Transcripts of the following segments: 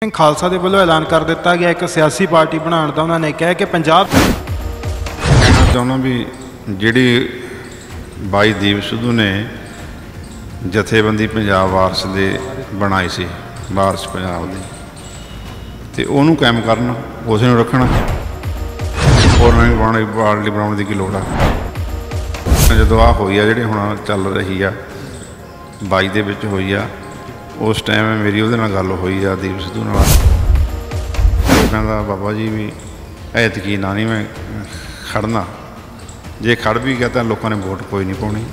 खालसा के वालों ऐलान कर दिता गया एक सियासी पार्टी बनाने का। उन्होंने कहा कि पंजाब कहना चाहना भी जी बाई दीप सिद्धू ने जथेबंदी पंजाब वारस दे बनाई सी, वारस पंजाब दी, ते ओनू कायम करना, उस नूं रखना, होर नवीं पार्टी बनाने की लोड़ आ। जदों आ होई आ जिहड़ी हुण चल रही आ 22 दे विच होई आ, उस टाइम मेरी उहदे नाल गल होई आ दीप सिद्धू नाल। वो कहंदा बाबा जी भी ऐतकी ना नहीं मैं खड़ना, जे खड़ भी गया तो लोगों ने वोट कोई नहीं पाउणी।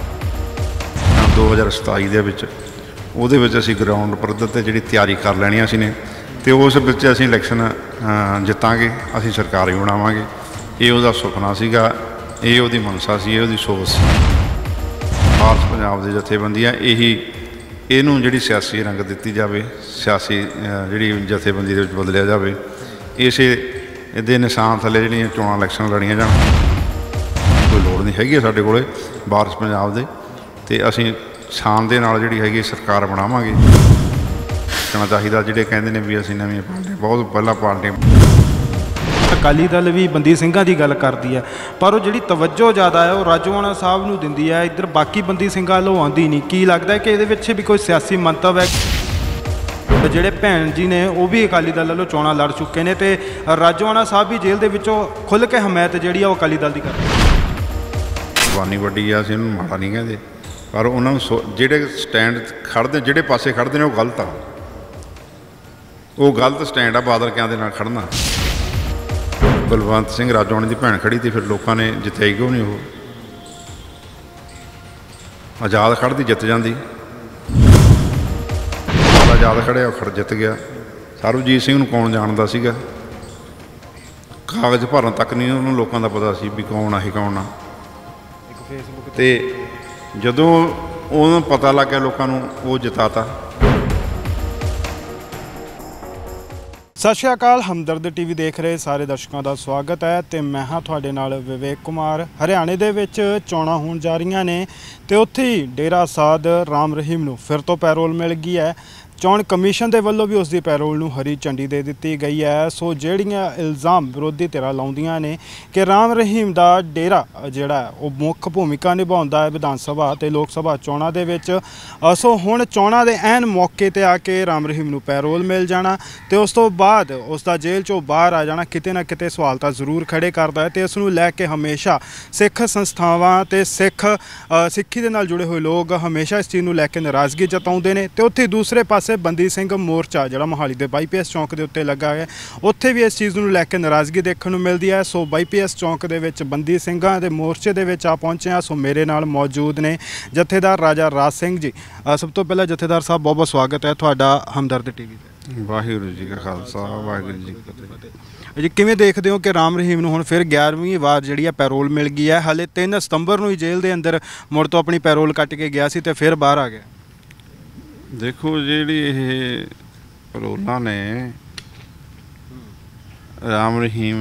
2027 दे विच उहदे विच असीं ग्राउंड पद्धर ते जिहड़ी तैयारी कर लैणी असीं ने, ते उस विच असीं इलैक्शन जितांगे, असीं सरकार भी बनावांगे। ये उहदा सुपना सीगा, ये उहदी मनसा सी, ये उहदी सोच सी। वारस पंजाब दे जथेबंदियां यही इहनूं जिहड़ी सियासी रंग दित्ती जावे, सियासी जिहड़ी जथेबंदी दे विच बदलिया जावे, इसे इहदे निशान थल्ले जिहड़ियां चोणां इलैक्शन लड़ियां जाण। कोई लोड़ नहीं हैगी साडे कोले वारस पंजाब दे, ते असीं शान दे नाल जिहड़ी हैगी सरकार बनावांगे। कहना चाहिदा जिहड़े कहंदे ने भी असीं नवीं पार्टी, बहुत पहला पार्टी अकाली दल भी बंदी ਸਿੰਘਾਂ की गल करती है, पर वो जी तवज्जो ज़्यादा है वो राजोआणा साहब नूं दिंदी है, इधर बाकी बंदी ਸਿੰਘਾਂ ਵੱਲੋਂ आउंदी नहीं। की लगता है कि ये भी कोई सियासी मंतव है? ਜਿਹੜੇ ਭੈਣ जी ने वो भी अकाली दल ਵੱਲੋਂ चोणां लड़ चुके हैं, तो राजोआणा साहब भी जेल दे विचों खुल के हमायत जी अकाली दल की करते हैं। जवानी वड्डी आ, असीं उहनूं माड़ा नहीं कहते, पर उन्होंने जिहड़े स्टैंड खड़दे, जिहड़े पासे खड़दे ने वो गलत आ, वो गलत स्टैंड आ बादलकिਆਂ ਦੇ ਨਾਲ खड़ना। बलवंत सिंह राजोआणे की भैन खड़ी थी, फिर लोगों ने जिताई क्यों नहीं? वो आज़ाद खड़ती जित जाती, आज़ाद खड़िया खड़ जित गया। सरबजीत सिंह नूं कौन जानदा सीगा? कागज़ भरन तक नहीं उन्होंने लोगों का पता सी भी कौन आ कौन आ। ते जदों उन्होंने पता लग गया लोगों को, वो जिताता। सत श्री अकाल, हमदर्द टीवी देख रहे सारे दर्शकों का स्वागत है, तो मैं हाँ तुहाडे नाल विवेक कुमार। हरियाणे दे विच चोणां होण जा रहीआं ने, ते उत्थे ही डेरा साध राम रहीम नूं फिर तो पैरोल मिल गई है। चोण कमीशन के वलों भी उसकी पैरोल नूं हरी झंडी दे दी गई है। सो जिहड़ियां इल्ज़ाम विरोधी धिरां लाउंदियां ने कि राम रहीम दा डेरा जिहड़ा वो मुख भूमिका निभाउंदा है विधान सभा ते लोक सभा चोणां दे विच। सो हुण चोणां दे ऐन मौके ते आके राम रहीम नूं पैरोल मिल जाना ते उस तो बाद उसका जेल चों बाहर आ जाना किते ना किते सवाल तां जरूर खड़े करदा है। ते इस नूं लैके हमेशा सिख संस्थावां ते सिक्खी दे नाल जुड़े हुए लोग हमेशा इस चीज़ नूं लैके नाराज़गी जताउंदे ने। ते उत्थे दूसरे पासे बंदी सिंह मोर्चा जिहड़ा मोहाली के बाईपीएस चौंक के उत्ते लगा है, उत्थे भी इस चीज़ नूं लैके नाराज़गी देखने को मिलती है। सो बाईपीएस चौंक के विच बंदी ਸਿੰਘਾਂ ਦੇ मोर्चे के विच आ पहुंचे हैं। सो मेरे नाल मौजूद ने जथेदार राजा राज सिंह जी। सब तो पहले जथेदार साहब बहुत बहुत स्वागत है तुहाडा हमदर्द टीवी ते। वाहिगुरू जी का खालसा, वाहिगुरू जी की फतेह। जी किवें देखते हो कि राम रहीम नूं हुण फिर 11वीं वार जिहड़ी पैरोल मिल गई है? हाले 3 सितंबर नूं ही जेल के अंदर मुड़ तो अपनी पैरोल कट के गया सी ते फिर बाहर आ गया। देखो जिहड़ी ये पैरोलां ने राम रहीम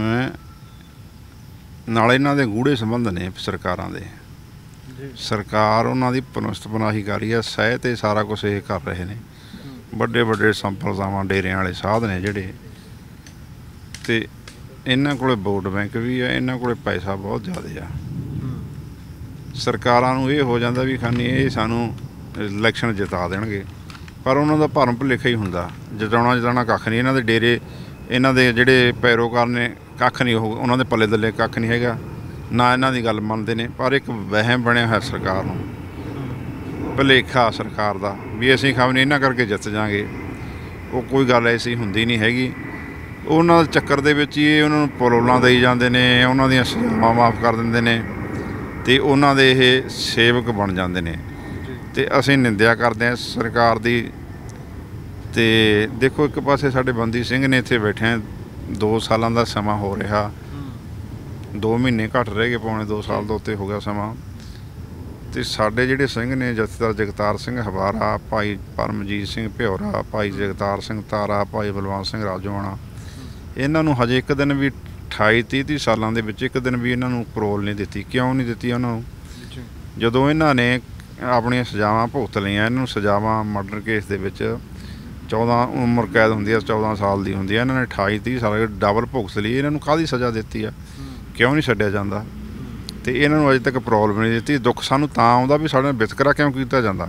नाल इन्हां दे गूढ़े संबंध ने सरकारां दे। सरकार उन्हां दी पनस्त पनाही कर रही है, सह ते सारा कुछ ये कर रहे हैं। बड़े बड़े संपरदावां डेरियां वाले साध ने जिहड़े, ते इन्हां कोले वोट बैंक भी है, इन्हां कोले पैसा बहुत ज़्यादा आ। सरकारां नूं ये हो जांदा भी खानी ये सानूं इलैक्शन जिता देणगे, पर उन्हों का भरम भुलेखा ही हुंदा। जिताना कख नहीं, इन्हां दे डेरे, इन्हां दे जिहड़े पैरोकार ने कख नहीं, उन्हां दे पल्ले दल्ले कख नहीं हैगा, ना इन्हां दी गल मनदे ने। पर एक वहम बनया है सरकार नूं, भुलेखा सरकार दा भी असीं खबने इन्हां करके जित जांगे। वो कोई गल ऐसी हुंदी नहीं हैगी। उन्हां दे चक्कर दे विच ही उन्हां नूं पैरोलां देई जांदे ने, उन्हां दीयां सज़ावां माफ़ कर दिंदे ने, ते उन्हां दे इह सेवक बन जांदे ने। तो असीं निंदिया करते हैं सरकार की। तो देखो एक पासे साडे बंदी सिंह ने इत्थे बैठे 2 सालों का समा हो रहा, 2 महीने घट रह गए, पौने 2 साल तो उत्ते हो गया समा। तो साडे जिहड़े सिंह ने जथेदार जगतार सिंह हवारा, भाई परमजीत सिंह भ्योरा, भाई जगतार सिंह तारा, भाई बलवंत सिंह राजोआणा, इन्हां नूं हजे एक दिन भी 28-30 सालों के विच एक दिन भी इन्हां नूं पैरोल नहीं दित्ती। क्यों नहीं दित्ती उन्हां नूं? जदों इन्हां ने अपनी सजावां भुगत लियां, इन्हां नूं सजावां मर्डर केस दे विच 14 ਉਮਰ ਕੈਦ ਹੁੰਦੀ ਆ, 14 ਸਾਲ ਦੀ ਹੁੰਦੀ ਆ। ਇਹਨਾਂ ਨੇ 28-30 ਸਾਲ ਡਬਲ ਭੁਗਤ ਲਈ। ਇਹਨਾਂ ਨੂੰ ਕਾਹਦੀ ਸਜ਼ਾ ਦਿੱਤੀ ਆ? ਕਿਉਂ ਨਹੀਂ ਛੱਡਿਆ ਜਾਂਦਾ? ਤੇ ਇਹਨਾਂ ਨੂੰ ਅਜੇ ਤੱਕ ਪ੍ਰੋਬਲਮ ਨਹੀਂ ਦਿੱਤੀ। ਦੁੱਖ ਸਾਨੂੰ ਤਾਂ ਆਉਂਦਾ ਵੀ ਸਾਡੇ ਨਾਲ ਵਿਤਕਰਾ ਕਿਉਂ ਕੀਤਾ ਜਾਂਦਾ।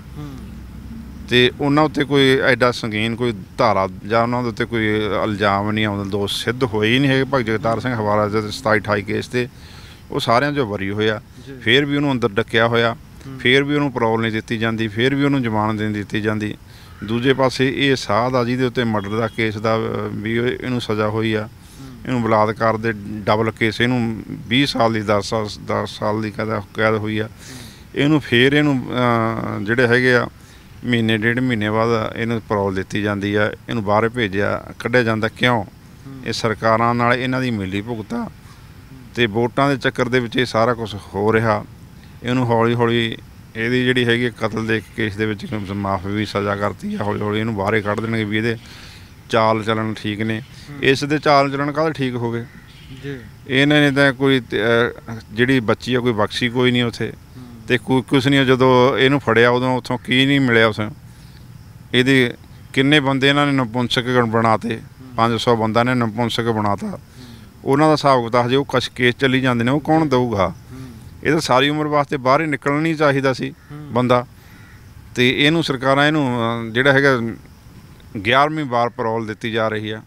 ਤੇ ਉਹਨਾਂ ਉੱਤੇ ਕੋਈ ਐਡਾ ਸੰਗੀਨ ਕੋਈ ਧਾਰਾ ਜਾਂ ਉਹਨਾਂ ਦੇ ਉੱਤੇ ਕੋਈ ਇਲਜ਼ਾਮ ਨਹੀਂ ਆਉਂਦਾ, ਦੋਸ਼ ਸਿੱਧ ਹੋਏ ਹੀ ਨਹੀਂ ਹੈਗੇ। ਭਾਈ ਜਗਤਾਰ ਸਿੰਘ ਹਵਾਰਾ ਦੇ 27-28 ਕੇਸ ਤੇ ਉਹ ਸਾਰਿਆਂ 'ਚੋਂ ਬਰੀ ਹੋਇਆ। ਫਿਰ ਵੀ ਉਹਨੂੰ ਅੰਦਰ ਡੱਕਿਆ ਹੋਇਆ, ਫਿਰ ਵੀ ਉਹਨੂੰ ਪਰੋਲ ਨਹੀਂ ਦਿੱਤੀ ਜਾਂਦੀ, ਫਿਰ ਵੀ ਉਹਨੂੰ ਜ਼ਮਾਨਤ ਨਹੀਂ ਦਿੱਤੀ ਜਾਂਦੀ। ਦੂਜੇ ਪਾਸੇ ਇਹ ਸਾਧ ਆ ਜਿਹਦੇ ਉੱਤੇ ਮਰਡਰ ਦਾ ਕੇਸ ਦਾ ਵੀ ਇਹਨੂੰ ਸਜ਼ਾ ਹੋਈ ਆ, ਇਹਨੂੰ ਬਲਾਤਕਾਰ ਦੇ ਡਬਲ ਕੇਸ, ਇਹਨੂੰ 20 ਸਾਲ ਦੀ 10 ਸਾਲ ਦੀ ਕੈਦ ਹੋਈ ਆ। ਇਹਨੂੰ ਫਿਰ ਇਹਨੂੰ ਜਿਹੜੇ ਹੈਗੇ ਆ ਮਹੀਨੇ 1.5 ਮਹੀਨੇ ਬਾਅਦ ਇਹਨੂੰ ਪਰੋਲ ਦਿੱਤੀ ਜਾਂਦੀ ਆ, ਇਹਨੂੰ ਬਾਹਰ ਭੇਜਿਆ ਕੱਢਿਆ ਜਾਂਦਾ। ਕਿਉਂ? ਇਹ ਸਰਕਾਰਾਂ ਨਾਲ ਇਹਨਾਂ ਦੀ ਮਿਲੀ ਭੁਗਤਾ ਅਤੇ ਵੋਟਾਂ ਦੇ ਚੱਕਰ ਦੇ ਵਿੱਚ ਇਹ ਸਾਰਾ ਕੁਛ ਹੋ ਰਿਹਾ। ਇਹਨੂੰ ਹੌਲੀ ਹੌਲੀ ਇਹਦੀ ਜਿਹੜੀ ਹੈਗੀ ਕਤਲ ਦੇ ਕੇਸ ਦੇ ਵਿੱਚ ਮਾਫੀ ਵੀ ਸਜ਼ਾ ਕਰਤੀ ਆ। ਹੌਲੀ ਹੌਲੀ ਇਹਨੂੰ ਬਾਹਰ ਕੱਢ ਦੇਣਗੇ ਵੀ ਇਹਦੇ ਚਾਲ ਚੱਲਣ ਠੀਕ ਨੇ। ਇਸ ਦੇ ਚਾਲ ਚੱਲਣ ਕਾਹਦੇ ਠੀਕ ਹੋ ਗਏ? ਇਹਨਾਂ ਨੇ ਤਾਂ ਕੋਈ ਜਿਹੜੀ ਬੱਚੀ ਆ ਕੋਈ ਬਖਸ਼ੀ ਕੋਈ ਨਹੀਂ ਉੱਥੇ, ਅਤੇ ਕੋਈ ਕੁਛ ਨਹੀਂ। ਜਦੋਂ ਇਹਨੂੰ ਫੜਿਆ ਉਦੋਂ ਉੱਥੋਂ ਕੀ ਨਹੀਂ ਮਿਲਿਆ ਉਸ ਇਹਦੇ ਕਿੰਨੇ ਬੰਦੇ ਇਹਨਾਂ ਨੇ ਨਪੁੰਸਕ ਬਣਾਤੇ। 500 ਬੰਦਾ ਨੇ ਨਪੁੰਸਕ ਬਣਾਤਾ। ਉਹਨਾਂ ਦਾ ਹਿਸਾਬ ਕਿਤਾਬ ਜੇ ਉਹ ਕੁਛ ਕੇਸ ਚੱਲੀ ਜਾਂਦੇ ਨੇ ਉਹ ਕੌਣ ਦਊਗਾ? ਇਹ ਤਾਂ ਸਾਰੀ ਉਮਰ ਵਾਸਤੇ ਬਾਹਰ ਹੀ ਨਿਕਲਣਾ ਨਹੀਂ ਚਾਹੀਦਾ ਸੀ ਬੰਦਾ। ਅਤੇ ਇਹਨੂੰ ਸਰਕਾਰਾਂ ਇਹਨੂੰ ਜਿਹੜਾ ਹੈਗਾ 11ਵੀਂ ਵਾਰ ਪਰੋਲ ਦਿੱਤੀ ਜਾ ਰਹੀ ਆ।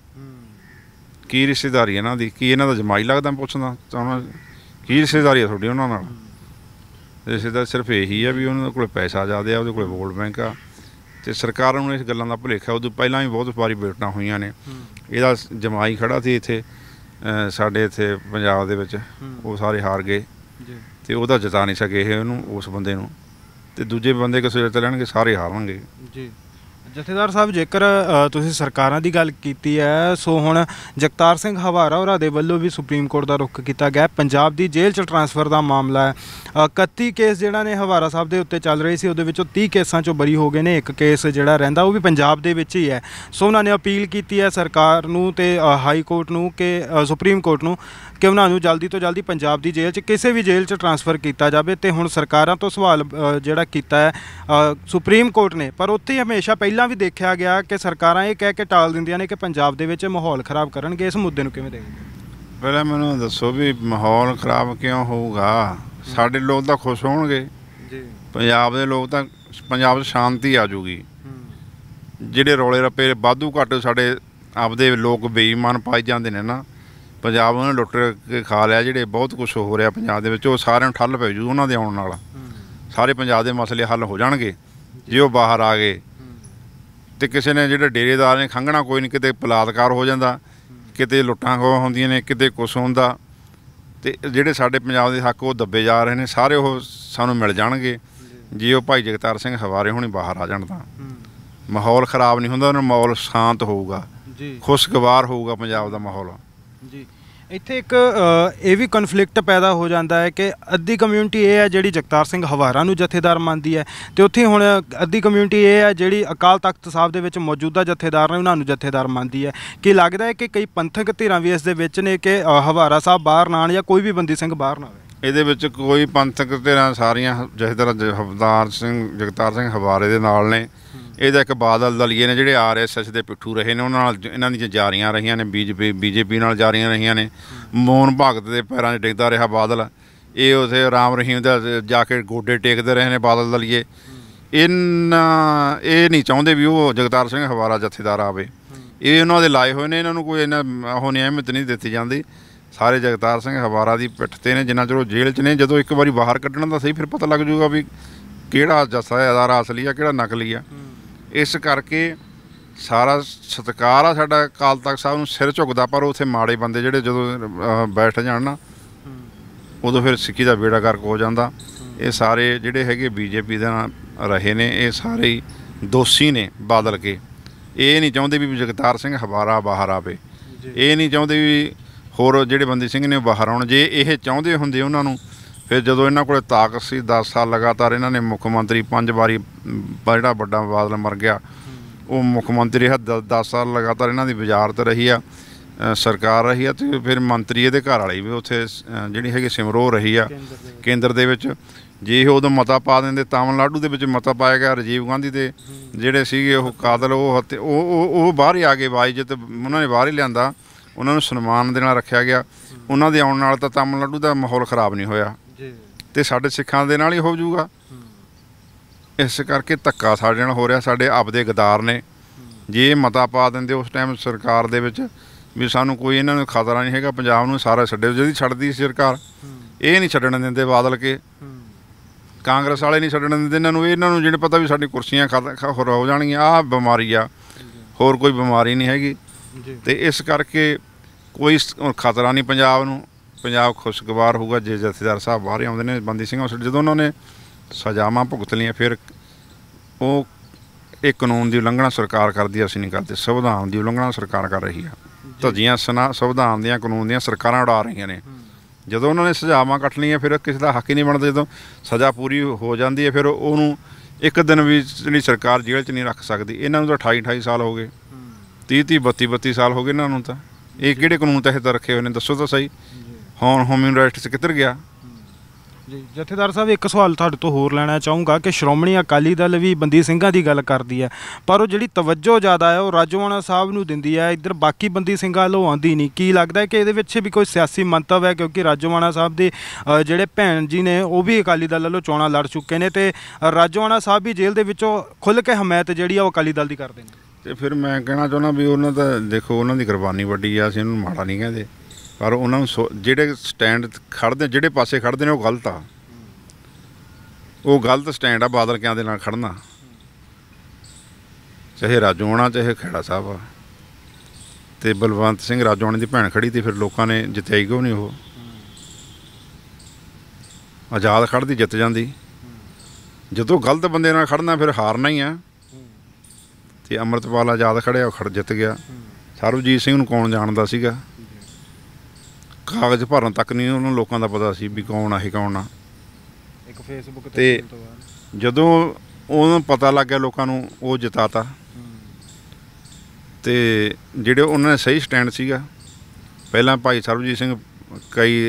ਕੀ ਰਿਸ਼ਤੇਦਾਰੀ ਇਹਨਾਂ ਦੀ? ਕੀ ਇਹਨਾਂ ਦਾ ਜਮਾਈ ਲੱਗਦਾ? ਪੁੱਛਦਾ ਚਾਹੁੰਦਾ ਕੀ ਰਿਸ਼ਤੇਦਾਰੀ ਆ ਤੁਹਾਡੀ ਉਹਨਾਂ ਨਾਲ? ਰਿਸ਼ਤੇਦਾਰ ਸਿਰਫ ਇਹੀ ਆ ਵੀ ਉਹਨਾਂ ਕੋਲ ਪੈਸਾ ਜ਼ਿਆਦਾ ਆ, ਉਹਦੇ ਕੋਲ ਵੋਟ ਬੈਂਕ ਆ। ਅਤੇ ਸਰਕਾਰਾਂ ਨੂੰ ਇਸ ਗੱਲਾਂ ਦਾ ਭੁਲੇਖਾ। ਉਦੋਂ ਪਹਿਲਾਂ ਵੀ ਬਹੁਤ ਵਾਰੀ ਵੋਟਾਂ ਹੋਈਆਂ ਨੇ। ਇਹਦਾ ਜਮਾਈ ਖੜ੍ਹਾ ਸੀ ਇੱਥੇ ਸਾਡੇ ਇੱਥੇ ਪੰਜਾਬ ਦੇ ਵਿੱਚ, ਉਹ ਸਾਰੇ ਹਾਰ ਗਏ ਅਤੇ ਉਹਦਾ ਜਿਤਾ ਨਹੀਂ ਸਕੇ ਇਹ ਉਹਨੂੰ, ਉਸ ਬੰਦੇ ਨੂੰ। ਅਤੇ ਦੂਜੇ ਬੰਦੇ ਕਿਸੇ ਜਿੱਤ ਲੈਣਗੇ, ਸਾਰੇ ਹਾਰਨਗੇ ਜੀ। ਜਥੇਦਾਰ ਸਾਹਿਬ, ਜੇਕਰ ਤੁਸੀਂ ਸਰਕਾਰਾਂ ਦੀ ਗੱਲ ਕੀਤੀ ਹੈ, ਸੋ ਹੁਣ ਜਗਤਾਰ ਸਿੰਘ ਹਵਾਰਾ ਹੋਰਾਂ ਦੇ ਵੱਲੋਂ ਵੀ ਸੁਪਰੀਮ ਕੋਰਟ ਦਾ ਰੁਖ ਕੀਤਾ ਗਿਆ। ਪੰਜਾਬ ਦੀ ਜੇਲ੍ਹ 'ਚ ਟਰਾਂਸਫਰ ਦਾ ਮਾਮਲਾ ਹੈ। 31 ਕੇਸ ਜਿਹੜਾ ਨੇ ਹਵਾਰਾ ਸਾਹਿਬ ਦੇ ਉੱਤੇ ਚੱਲ ਰਹੇ ਸੀ, ਉਹਦੇ ਵਿੱਚੋਂ 30 ਕੇਸਾਂ 'ਚੋਂ ਬਰੀ ਹੋ ਗਏ ਨੇ। ਇੱਕ ਕੇਸ ਜਿਹੜਾ ਰਹਿੰਦਾ ਉਹ ਵੀ ਪੰਜਾਬ ਦੇ ਵਿੱਚ ਹੀ ਹੈ। ਸੋ ਉਹਨਾਂ ਨੇ ਅਪੀਲ ਕੀਤੀ ਹੈ ਸਰਕਾਰ ਨੂੰ ਅਤੇ ਹਾਈ ਕੋਰਟ ਨੂੰ ਕਿ ਸੁਪਰੀਮ ਕੋਰਟ ਨੂੰ ਕਿ ਉਹਨਾਂ ਨੂੰ ਜਲਦੀ ਤੋਂ ਜਲਦੀ ਪੰਜਾਬ ਦੀ ਜੇਲ੍ਹ 'ਚ ਕਿਸੇ ਵੀ ਜੇਲ੍ਹ 'ਚ ਟਰਾਂਸਫਰ ਕੀਤਾ ਜਾਵੇ। ਅਤੇ ਹੁਣ ਸਰਕਾਰਾਂ ਤੋਂ ਸਵਾਲ ਜਿਹੜਾ ਕੀਤਾ ਹੈ ਸੁਪਰੀਮ ਕੋਰਟ ਨੇ, ਪਰ ਉੱਥੇ ਹਮੇਸ਼ਾ ਪਹਿਲਾਂ ਵੀ ਦੇਖਿਆ ਗਿਆ ਕਿ ਸਰਕਾਰਾਂ ਇਹ ਕਹਿ ਕੇ ਟਾਲ ਦਿੰਦੀਆਂ ਨੇ ਕਿ ਪੰਜਾਬ ਦੇ ਵਿੱਚ ਮਾਹੌਲ ਖਰਾਬ ਕਰਨਗੇ। ਇਸ ਮੁੱਦੇ ਨੂੰ ਕਿਵੇਂ ਦੇਖਦੇ? ਪਹਿਲਾਂ ਮੈਨੂੰ ਦੱਸੋ ਵੀ ਮਾਹੌਲ ਖਰਾਬ ਕਿਉਂ ਹੋਊਗਾ? ਸਾਡੇ ਲੋਕ ਤਾਂ ਖੁਸ਼ ਹੋਣਗੇ ਜੀ। ਪੰਜਾਬ ਦੇ ਲੋਕ ਤਾਂ ਪੰਜਾਬ 'ਚ ਸ਼ਾਂਤੀ ਆ ਜੂਗੀ। ਜਿਹੜੇ ਰੌਲੇ ਰੱਪੇ ਵਾਧੂ ਘੱਟ ਸਾਡੇ ਆਪਦੇ ਲੋਕ ਬੇਈਮਾਨ ਪਾਈ ਜਾਂਦੇ ਨੇ ਨਾ, ਪੰਜਾਬ ਉਹਨੇ ਲੁੱਟ ਕੇ ਖਾ ਲਿਆ। ਜਿਹੜੇ ਬਹੁਤ ਕੁਛ ਹੋ ਰਿਹਾ ਪੰਜਾਬ ਦੇ ਵਿੱਚ, ਉਹ ਸਾਰਿਆਂ ਨੂੰ ਠੱਲ ਪੈ ਜੂ ਉਹਨਾਂ ਦੇ ਆਉਣ ਨਾਲ। ਸਾਰੇ ਪੰਜਾਬ ਦੇ ਮਸਲੇ ਹੱਲ ਹੋ ਜਾਣਗੇ ਜੇ ਉਹ ਬਾਹਰ ਆ ਗਏ। ਅਤੇ ਕਿਸੇ ਨੇ ਜਿਹੜੇ ਡੇਰੇਦਾਰ ਨੇ ਖੰਘਣਾ ਕੋਈ ਨਹੀਂ, ਕਿਤੇ ਬਲਾਤਕਾਰ ਹੋ ਜਾਂਦਾ, ਕਿਤੇ ਲੁੱਟਾਂ ਖੋਹਾਂ ਹੁੰਦੀਆਂ ਨੇ, ਕਿਤੇ ਕੁਛ ਹੁੰਦਾ। ਅਤੇ ਜਿਹੜੇ ਸਾਡੇ ਪੰਜਾਬ ਦੇ ਹੱਕ ਉਹ ਦੱਬੇ ਜਾ ਰਹੇ ਨੇ, ਸਾਰੇ ਉਹ ਸਾਨੂੰ ਮਿਲ ਜਾਣਗੇ ਜੇ ਉਹ ਭਾਈ ਜਗਤਾਰ ਸਿੰਘ ਹਵਾਰੇ ਹੁਣੀ ਬਾਹਰ ਆ ਜਾਣ। ਤਾਂ ਮਾਹੌਲ ਖ਼ਰਾਬ ਨਹੀਂ ਹੁੰਦਾ, ਉਹਨਾਂ ਮਾਹੌਲ ਸ਼ਾਂਤ ਹੋਊਗਾ, ਖੁਸ਼ਗਵਾਰ ਹੋਊਗਾ ਪੰਜਾਬ ਦਾ ਮਾਹੌਲ ਜੀ। ਇੱਥੇ ਇੱਕ ਇਹ ਵੀ ਕਨਫਲਿਕਟ ਪੈਦਾ ਹੋ ਜਾਂਦਾ ਹੈ ਕਿ ਅੱਧੀ ਕਮਿਊਨਿਟੀ ਇਹ ਹੈ ਜਿਹੜੀ ਜਗਤਾਰ ਸਿੰਘ ਹਵਾਰਾ ਨੂੰ ਜਥੇਦਾਰ ਮੰਨਦੀ ਹੈ, ਅਤੇ ਉੱਥੇ ਹੁਣ ਅੱਧੀ ਕਮਿਊਨਿਟੀ ਇਹ ਹੈ ਜਿਹੜੀ ਅਕਾਲ ਤਖਤ ਸਾਹਿਬ ਦੇ ਵਿੱਚ ਮੌਜੂਦਾ ਜਥੇਦਾਰ ਨੇ ਉਹਨਾਂ ਨੂੰ ਜਥੇਦਾਰ ਮੰਨਦੀ ਹੈ। ਕੀ ਲੱਗਦਾ ਹੈ ਕਿ ਕਈ ਪੰਥਕ ਧਿਰਾਂ ਵੀ ਇਸ ਦੇ ਵਿੱਚ ਨੇ ਕਿ ਹਵਾਰਾ ਸਾਹਿਬ ਬਾਹਰ ਨਾ ਆਉਣ ਜਾਂ ਕੋਈ ਵੀ ਬੰਦੀ ਸਿੰਘ ਬਾਹਰ ਨਾ ਆਵੇ? ਇਹਦੇ ਵਿੱਚ ਕੋਈ ਪੰਥਕ ਧਿਰਾਂ ਸਾਰੀਆਂ ਜਥੇਦਾਰ ਜਗਤਾਰ ਸਿੰਘ ਹਵਾਰੇ ਦੇ ਨਾਲ ਨੇ। ਇਹਦਾ ਇੱਕ ਬਾਦਲ ਦਲੀਏ ਨੇ ਜਿਹੜੇ RSS ਦੇ ਪਿੱਠੂ ਰਹੇ ਨੇ, ਉਹਨਾਂ ਨਾਲ ਇਹਨਾਂ ਦੀਆਂ ਜਾਰੀਆਂ ਰਹੀਆਂ ਨੇ। BJP ਨਾਲ ਜਾਰੀਆਂ ਰਹੀਆਂ ਨੇ। ਮੋਹਨ ਭਗਤ ਦੇ ਪੈਰਾਂ 'ਚ ਡਿੱਗਦਾ ਰਿਹਾ ਬਾਦਲ। ਇਹ ਉੱਥੇ ਰਾਮ ਰਹੀਮ ਦਾ ਜਾ ਕੇ ਗੋਡੇ ਟੇਕਦੇ ਰਹੇ ਨੇ ਬਾਦਲ ਦਲੀਏ। ਇਹ ਨਹੀਂ ਚਾਹੁੰਦੇ ਵੀ ਉਹ ਜਗਤਾਰ ਸਿੰਘ ਹਵਾਰਾ ਜਥੇਦਾਰ ਆਵੇ। ਇਹ ਉਹਨਾਂ ਦੇ ਲਾਏ ਹੋਏ ਨੇ, ਇਹਨਾਂ ਨੂੰ ਕੋਈ ਇਹਨਾਂ ਉਹ ਅਹਿਮੀਅਤ ਨਹੀਂ ਦਿੱਤੀ ਜਾਂਦੀ। ਸਾਰੇ ਜਗਤਾਰ ਸਿੰਘ ਹਵਾਰਾ ਦੀ ਪਿੱਠ 'ਤੇ ਨੇ ਜਿੰਨਾ ਚਿਰ ਉਹ ਜੇਲ੍ਹ 'ਚ ਨੇ। ਜਦੋਂ ਇੱਕ ਵਾਰੀ ਬਾਹਰ ਕੱਢਣ ਦਾ ਸਹੀ, ਫਿਰ ਪਤਾ ਲੱਗ ਜੂਗਾ ਵੀ ਕਿਹੜਾ ਜਥੇਦਾਰ ਅਸਲੀ ਆ, ਕਿਹੜਾ ਨਕਲੀ ਆ। ਇਸ ਕਰਕੇ ਸਾਰਾ ਸਤਿਕਾਰ ਆ ਸਾਡਾ ਅਕਾਲ ਤਖਤ ਸਾਹਿਬ ਨੂੰ ਸਿਰ ਝੁਕਦਾ, ਪਰ ਉੱਥੇ ਮਾੜੇ ਬੰਦੇ ਜਿਹੜੇ ਜਦੋਂ ਬੈਠ ਜਾਣ ਨਾ, ਉਦੋਂ ਫਿਰ ਸਿੱਖੀ ਦਾ ਬੇੜਾ ਗਰਕ ਹੋ ਜਾਂਦਾ। ਇਹ ਸਾਰੇ ਜਿਹੜੇ ਹੈਗੇ BJP ਦੇ ਨਾਲ ਰਹੇ ਨੇ, ਇਹ ਸਾਰੇ ਹੀ ਦੋਸ਼ੀ ਨੇ ਬਦਲ ਕੇ। ਇਹ ਨਹੀਂ ਚਾਹੁੰਦੇ ਵੀ ਜਗਤਾਰ ਸਿੰਘ ਹਵਾਰਾ ਬਾਹਰ ਆਵੇ। ਇਹ ਨਹੀਂ ਚਾਹੁੰਦੇ ਵੀ ਹੋਰ ਜਿਹੜੇ ਬੰਦੀ ਸਿੰਘ ਨੇ ਉਹ ਬਾਹਰ ਆਉਣ। ਜੇ ਇਹ ਚਾਹੁੰਦੇ ਹੁੰਦੇ ਉਹਨਾਂ ਨੂੰ, ਫਿਰ ਜਦੋਂ ਇਹਨਾਂ ਕੋਲ ਤਾਕਤ ਸੀ 10 ਸਾਲ ਲਗਾਤਾਰ ਇਹਨਾਂ ਨੇ ਮੁੱਖ ਮੰਤਰੀ 5 ਵਾਰੀ, ਜਿਹੜਾ ਵੱਡਾ ਬਾਦਲ ਮਰ ਗਿਆ ਉਹ ਮੁੱਖ ਮੰਤਰੀ ਰਿਹਾ 10 ਸਾਲ ਲਗਾਤਾਰ। ਇਹਨਾਂ ਦੀ ਵਜ਼ਾਰਤ ਰਹੀ ਆ, ਸਰਕਾਰ ਰਹੀ ਆ, ਅਤੇ ਫਿਰ ਮੰਤਰੀ ਇਹਦੇ ਘਰ ਵਾਲੀ ਵੀ ਉੱਥੇ ਜਿਹੜੀ ਹੈਗੀ ਸਿਮਰੋ ਰਹੀ ਆ ਕੇਂਦਰ ਦੇ ਵਿੱਚ। ਜੇ ਇਹ ਉਦੋਂ ਮਤਾ ਪਾ ਦਿੰਦੇ, ਤਾਮਿਲਨਾਡੂ ਦੇ ਵਿੱਚ ਮਤਾ ਪਾਇਆ ਗਿਆ ਰਾਜੀਵ ਗਾਂਧੀ ਦੇ ਜਿਹੜੇ ਸੀਗੇ ਉਹ ਕਾਤਲ, ਉਹ ਬਾਹਰ ਹੀ ਆ ਗਏ, ਬਾਈਜਤ ਉਹਨਾਂ ਨੇ ਬਾਹਰ ਹੀ ਲਿਆਂਦਾ, ਉਹਨਾਂ ਨੂੰ ਸਨਮਾਨ ਦੇ ਨਾਲ ਰੱਖਿਆ ਗਿਆ। ਉਹਨਾਂ ਦੇ ਆਉਣ ਨਾਲ ਤਾਂ ਤਾਮਿਲਨਾਡੂ ਦਾ ਮਾਹੌਲ ਖ਼ਰਾਬ ਨਹੀਂ ਹੋਇਆ ਤੇ ਸਾਡੇ ਸਿੱਖਾਂ ਦੇ ਨਾਲ ਹੀ ਹੋ ਜਾਊਗਾ। ਇਸ ਕਰਕੇ ਧੱਕਾ ਸਾਡੇ ਨਾਲ ਹੋ ਰਿਹਾ, ਸਾਡੇ ਆਪਦੇ ਗਦਾਰ ਨੇ। ਜੇ ਇਹ ਮਤਾ ਪਾ ਦਿੰਦੇ ਉਸ ਟਾਈਮ ਸਰਕਾਰ ਦੇ ਵਿੱਚ ਵੀ ਸਾਨੂੰ ਕੋਈ ਇਹਨਾਂ ਨੂੰ ਖਤਰਾ ਨਹੀਂ ਹੈਗਾ, ਪੰਜਾਬ ਨੂੰ ਸਾਰਾ ਛੱਡੇ, ਜਿਹਦੀ ਛੱਡਦੀ ਸੀ ਸਰਕਾਰ, ਇਹ ਨਹੀਂ ਛੱਡਣ ਦਿੰਦੇ ਬਾਦਲ ਕੇ, ਕਾਂਗਰਸ ਵਾਲੇ ਨਹੀਂ ਛੱਡਣ ਦਿੰਦੇ ਇਹਨਾਂ ਨੂੰ ਜਿਹੜੇ ਪਤਾ ਵੀ ਸਾਡੀ ਕੁਰਸੀਆਂ ਹੋਰ ਹੋ ਜਾਣਗੀਆਂ। ਆਹ ਬਿਮਾਰੀ ਆ, ਹੋਰ ਕੋਈ ਬਿਮਾਰੀ ਨਹੀਂ ਹੈਗੀ। ਤੇ ਇਸ ਕਰਕੇ ਕੋਈ ਖਤਰਾ ਨਹੀਂ ਪੰਜਾਬ ਨੂੰ, ਪੰਜਾਬ ਖੁਸ਼ਗਵਾਰ ਹੋਊਗਾ ਜੇ ਜਥੇਦਾਰ ਸਾਹਿਬ ਬਾਹਰ ਆਉਂਦੇ ਨੇ ਬੰਦੀ ਸਿੰਘਾਂ। ਜਦੋਂ ਉਹਨਾਂ ਨੇ ਸਜ਼ਾਵਾਂ ਭੁਗਤ ਲਈਆਂ, ਫਿਰ ਉਹ ਇਹ ਕਾਨੂੰਨ ਦੀ ਉਲੰਘਣਾ ਸਰਕਾਰ ਕਰਦੀ, ਅਸੀਂ ਨਹੀਂ ਕਰਦੇ। ਸੰਵਿਧਾਨ ਦੀ ਉਲੰਘਣਾ ਸਰਕਾਰ ਕਰ ਰਹੀ ਆ, ਧੱਜੀਆਂ ਸੰਵਿਧਾਨ ਦੀਆਂ ਕਾਨੂੰਨ ਦੀਆਂ ਸਰਕਾਰਾਂ ਉਡਾ ਰਹੀਆਂ ਨੇ। ਜਦੋਂ ਉਹਨਾਂ ਨੇ ਸਜ਼ਾਵਾਂ ਕੱਟ ਲਈਆਂ, ਫਿਰ ਕਿਸੇ ਦਾ ਹੱਕ ਹੀ ਨਹੀਂ ਬਣਦਾ। ਜਦੋਂ ਸਜ਼ਾ ਪੂਰੀ ਹੋ ਜਾਂਦੀ ਹੈ, ਫਿਰ ਉਹਨੂੰ ਇੱਕ ਦਿਨ ਵੀ ਜਿਹੜੀ ਸਰਕਾਰ ਜੇਲ੍ਹ 'ਚ ਨਹੀਂ ਰੱਖ ਸਕਦੀ। ਇਹਨਾਂ ਨੂੰ ਤਾਂ 28 ਸਾਲ ਹੋ ਗਏ, 30 32 ਸਾਲ ਹੋ ਗਏ ਇਹਨਾਂ ਨੂੰ। ਤਾਂ ਇਹ ਕਿਹੜੇ ਕਾਨੂੰਨ ਤਹਿਤ ਰੱਖੇ ਹੋਏ ਨੇ, ਦੱਸੋ ਤਾਂ ਸਹੀ। ਹੁਣ ਹਿਊਮਨ ਰਾਈਟਸ ਕਿੱਧਰ ਗਿਆ ਜੀ? ਜਥੇਦਾਰ ਸਾਹਿਬ, ਇੱਕ ਸਵਾਲ ਤੁਹਾਡੇ ਤੋਂ ਹੋਰ ਲੈਣਾ ਚਾਹੂੰਗਾ ਕਿ ਸ਼੍ਰੋਮਣੀ ਅਕਾਲੀ ਦਲ ਵੀ ਬੰਦੀ ਸਿੰਘਾਂ ਦੀ ਗੱਲ ਕਰਦੀ ਹੈ, ਪਰ ਉਹ ਜਿਹੜੀ ਤਵੱਜੋ ਜ਼ਿਆਦਾ ਹੈ ਉਹ ਰਾਜੋਆਣਾ ਸਾਹਿਬ ਨੂੰ ਦਿੰਦੀ ਹੈ, ਇੱਧਰ ਬਾਕੀ ਬੰਦੀ ਸਿੰਘਾਂ ਵੱਲੋਂ ਆਉਂਦੀ ਨਹੀਂ। ਕੀ ਲੱਗਦਾ ਹੈ ਕਿ ਇਹਦੇ ਵਿੱਚ ਵੀ ਕੋਈ ਸਿਆਸੀ ਮੰਤਵ ਹੈ? ਕਿਉਂਕਿ ਰਾਜੋਆਣਾ ਸਾਹਿਬ ਦੇ ਜਿਹੜੇ ਭੈਣ ਜੀ ਨੇ ਉਹ ਵੀ ਅਕਾਲੀ ਦਲ ਵੱਲੋਂ ਚੋਣਾਂ ਲੜ ਚੁੱਕੇ ਨੇ, ਤੇ ਰਾਜੋਆਣਾ ਸਾਹਿਬ ਵੀ ਜੇਲ੍ਹ ਦੇ ਵਿੱਚੋਂ ਖੁੱਲ੍ਹ ਕੇ ਹਮਾਇਤ ਜਿਹੜੀ ਆ ਉਹ ਅਕਾਲੀ ਦਲ ਦੀ ਕਰਦੇ ਨੇ। ਤੇ ਫਿਰ ਮੈਂ ਕਹਿਣਾ ਚਾਹੁੰਦਾ ਵੀ ਉਹਨਾਂ ਦਾ ਦੇਖੋ, ਉਹਨਾਂ ਦੀ ਕੁਰਬਾਨੀ ਵੱਡੀ ਆ, ਅਸੀਂ ਉਹਨੂੰ ਮਾੜਾ ਨਹੀਂ ਕਹਿੰਦੇ, ਪਰ ਉਹਨਾਂ ਨੂੰ ਜਿਹੜੇ ਸਟੈਂਡ ਖੜ੍ਹਦੇ, ਜਿਹੜੇ ਪਾਸੇ ਖੜ੍ਹਦੇ ਨੇ ਉਹ ਗਲਤ ਆ, ਉਹ ਗਲਤ ਸਟੈਂਡ ਆ ਬਾਦਲ ਕਿਆਂ ਦੇ ਨਾਲ ਖੜਨਾ, ਚਾਹੇ ਰਾਜੋਆਣਾ ਚਾਹੇ ਖਹਿੜਾ ਸਾਹਿਬ ਆ। ਤੇ ਬਲਵੰਤ ਸਿੰਘ ਰਾਜੋਆਣੇ ਦੀ ਭੈਣ ਖੜੀ ਤੀ, ਫਿਰ ਲੋਕਾਂ ਨੇ ਜਿੱਤਿਆਈ ਕਿਉਂ ਨਹੀਂ? ਉਹ ਆਜ਼ਾਦ ਖੜ੍ਹਦੀ ਜਿੱਤ ਜਾਂਦੀ। ਜਦੋਂ ਗਲਤ ਬੰਦੇ ਨਾਲ ਖੜਨਾ ਫਿਰ ਹਾਰਨਾ ਹੀ ਆ। ਤੇ ਅੰਮ੍ਰਿਤਪਾਲ ਆਜ਼ਾਦ ਖੜਿਆ, ਉਹ ਜਿੱਤ ਗਿਆ। ਸਰਬਜੀਤ ਸਿੰਘ ਨੂੰ ਕੌਣ ਜਾਣਦਾ ਸੀਗਾ? ਕਾਗਜ਼ ਭਰਨ ਤੱਕ ਨਹੀਂ ਉਹਨਾਂ ਲੋਕਾਂ ਦਾ ਪਤਾ ਸੀ ਵੀ ਕੌਣ ਆ ਇਹ, ਕੌਣ ਆ। ਇੱਕ ਫੇਸਬੁੱਕ ਤੇ ਜਦੋਂ ਉਹਨੂੰ ਪਤਾ ਲੱਗ ਗਿਆ ਲੋਕਾਂ ਨੂੰ, ਉਹ ਜਿਤਾਤਾ। ਤੇ ਜਿਹੜੇ ਉਹਨਾਂ ਨੇ ਸਹੀ ਸਟੈਂਡ ਸੀਗਾ, ਪਹਿਲਾਂ ਭਾਈ ਸਰਬਜੀਤ ਸਿੰਘ ਕਈ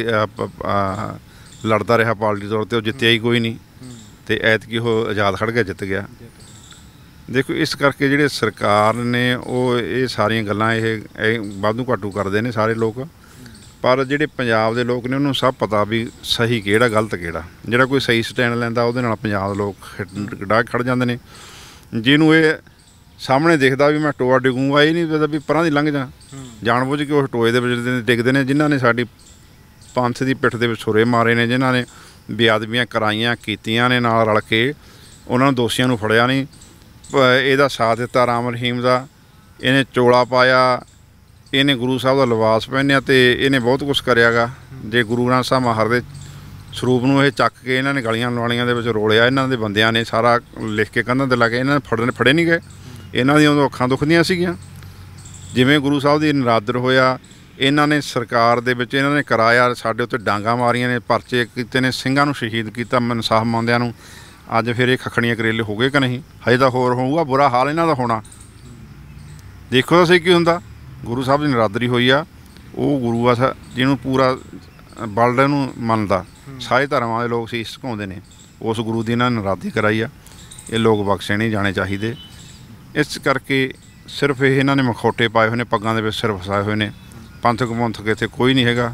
ਲੜਦਾ ਰਿਹਾ ਪਾਰਟੀ ਤੌਰ 'ਤੇ, ਉਹ ਜਿੱਤਿਆ ਹੀ ਕੋਈ ਨਹੀਂ। ਤੇ ਐਤਕੀ ਉਹ ਆਜ਼ਾਦ ਖੜ੍ਹ ਗਿਆ, ਜਿੱਤ ਗਿਆ। ਦੇਖੋ, ਇਸ ਕਰਕੇ ਜਿਹੜੇ ਸਰਕਾਰ ਨੇ ਉਹ ਇਹ ਸਾਰੀਆਂ ਗੱਲਾਂ ਇਹ ਵਾਧੂ ਘਾਟੂ ਕਰਦੇ ਨੇ ਸਾਰੇ ਲੋਕ, ਪਰ ਜਿਹੜੇ ਪੰਜਾਬ ਦੇ ਲੋਕ ਨੇ ਉਹਨੂੰ ਸਭ ਪਤਾ ਵੀ ਸਹੀ ਕਿਹੜਾ ਗਲਤ ਕਿਹੜਾ। ਜਿਹੜਾ ਕੋਈ ਸਹੀ ਸਟੈਂਡ ਲੈਂਦਾ ਉਹਦੇ ਨਾਲ ਪੰਜਾਬ ਦੇ ਲੋਕ ਡਾਹ ਖੜ੍ਹ ਜਾਂਦੇ ਨੇ। ਜਿਹਨੂੰ ਇਹ ਸਾਹਮਣੇ ਦਿਖਦਾ ਵੀ ਮੈਂ ਟੋਆ ਡਿੱਗੂੰਗਾ, ਇਹ ਨਹੀਂ ਪਤਾ ਵੀ ਪਰਾਂ ਦੀ ਲੰਘ ਜਾ, ਜਾਣ ਬੁੱਝ ਕੇ ਉਹ ਟੋਏ ਦੇ ਵਿੱਚ ਡਿੱਗਦੇ ਨੇ। ਜਿਨ੍ਹਾਂ ਨੇ ਸਾਡੀ ਪੰਥ ਦੀ ਪਿੱਠ ਦੇ ਵਿੱਚ ਛੁਰੇ ਮਾਰੇ ਨੇ, ਜਿਨ੍ਹਾਂ ਨੇ ਬੇਅਦਬੀਆਂ ਕਰਾਈਆਂ ਕੀਤੀਆਂ ਨੇ ਨਾਲ ਰਲ ਕੇ, ਉਹਨਾਂ ਨੂੰ ਦੋਸ਼ੀਆਂ ਨੂੰ ਫੜਿਆ ਨਹੀਂ। ਇਹਦਾ ਸਾਥ ਦਿੱਤਾ ਰਾਮ ਰਹੀਮ ਦਾ, ਇਹਨੇ ਚੋਲਾ ਪਾਇਆ, ਇਹਨੇ ਗੁਰੂ ਸਾਹਿਬ ਦਾ ਲਿਬਾਸ ਪਹਿਨਿਆ, ਤੇ ਇਹਨੇ ਬਹੁਤ ਕੁਛ ਕਰਿਆ ਗਾ। ਜੇ ਗੁਰੂ ਗ੍ਰੰਥ ਸਾਹਿਬ ਮਹਾਰਾਜ ਦੇ ਸਰੂਪ ਨੂੰ ਇਹ ਚੱਕ ਕੇ ਇਹਨਾਂ ਨੇ ਗਲੀਆਂ ਲਵਾਲੀਆਂ ਦੇ ਵਿੱਚ ਰੋਲਿਆ, ਇਹਨਾਂ ਦੇ ਬੰਦਿਆਂ ਨੇ ਸਾਰਾ ਲਿਖ ਕੇ ਕੰਧਾਂ 'ਤੇ ਲਾ ਕੇ। ਇਹਨਾਂ ਨੇ ਫੜੇ ਨਹੀਂ ਗਏ, ਇਹਨਾਂ ਦੀਆਂ ਉਦੋਂ ਅੱਖਾਂ ਦੁਖਦੀਆਂ ਸੀਗੀਆਂ। ਜਿਵੇਂ ਗੁਰੂ ਸਾਹਿਬ ਦੀ ਨਰਾਦਰ ਹੋਇਆ, ਇਹਨਾਂ ਨੇ ਸਰਕਾਰ ਦੇ ਵਿੱਚ ਇਹਨਾਂ ਨੇ ਕਰਾਇਆ, ਸਾਡੇ ਉੱਤੇ ਡਾਂਗਾਂ ਮਾਰੀਆਂ ਨੇ, ਪਰਚੇ ਕੀਤੇ ਨੇ, ਸਿੰਘਾਂ ਨੂੰ ਸ਼ਹੀਦ ਕੀਤਾ, ਇਨਸਾਫ ਮੰਗਦਿਆਂ ਨੂੰ। ਅੱਜ ਫਿਰ ਇਹ ਖੱਖੜੀਆਂ ਕਰੇਲੇ ਹੋ ਗਏ ਕਿ ਨਹੀਂ? ਹਜੇ ਤਾਂ ਹੋਰ ਹੋਊਗਾ, ਬੁਰਾ ਹਾਲ ਇਹਨਾਂ ਦਾ ਹੋਣਾ। ਦੇਖੋ ਤਾਂ ਸਹੀ ਕੀ ਹੁੰਦਾ। ਗੁਰੂ ਸਾਹਿਬ ਦੀ ਨਰਾਦਰੀ ਹੋਈ ਆ, ਉਹ ਗੁਰੂ ਆ ਜਿਹਨੂੰ ਪੂਰਾ ਵਰਲਡ ਨੂੰ ਮੰਨਦਾ, ਸਾਰੇ ਧਰਮਾਂ ਦੇ ਲੋਕ ਸੀਸ ਝੁਕਾਉਂਦੇ ਨੇ, ਉਸ ਗੁਰੂ ਦੀ ਇਹਨਾਂ ਨੇ ਨਰਾਦਰੀ ਕਰਾਈ ਆ। ਇਹ ਲੋਕ ਬਖਸ਼ੇ ਨਹੀਂ ਜਾਣੇ ਚਾਹੀਦੇ। ਇਸ ਕਰਕੇ ਸਿਰਫ ਇਹ ਇਹਨਾਂ ਨੇ ਮਖੌਟੇ ਪਾਏ ਹੋਏ ਨੇ, ਪੱਗਾਂ ਦੇ ਵਿੱਚ ਸਿਰ ਫਸਾਏ ਹੋਏ ਨੇ। ਪੰਥਕ ਇੱਥੇ ਕੋਈ ਨਹੀਂ ਹੈਗਾ